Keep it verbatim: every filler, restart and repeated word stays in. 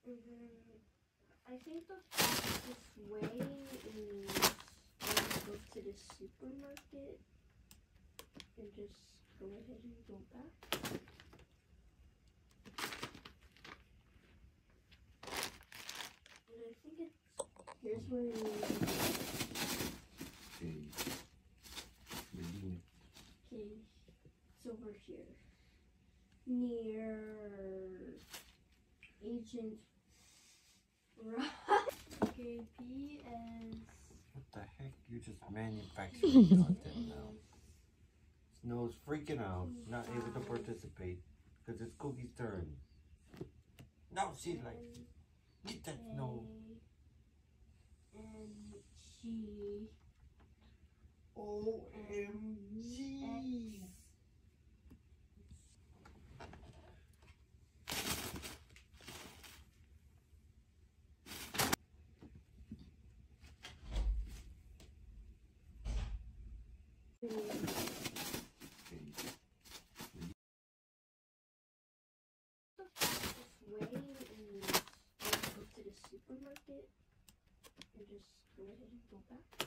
And then I think the fastest way is when you go to the supermarket and just go ahead and go back. And I think it's, here's where you Okay. Okay, it's over here. Near Agent Right. Okay, P is... What the heck? You're just manufacturing content now. Snow's freaking out, not able to participate because it's Cookie's turn. No, she's like, get that snow. And G. O M G. The fastest way is when you go to the supermarket and just go ahead and go back.